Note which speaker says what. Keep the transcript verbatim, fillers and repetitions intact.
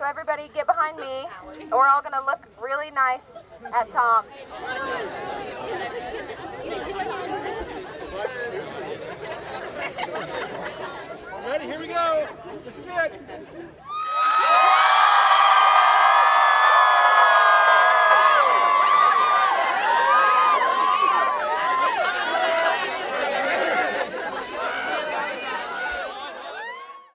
Speaker 1: So everybody get behind me, and we're all going to look really nice at Tom.
Speaker 2: Ready? Here we go. This is good.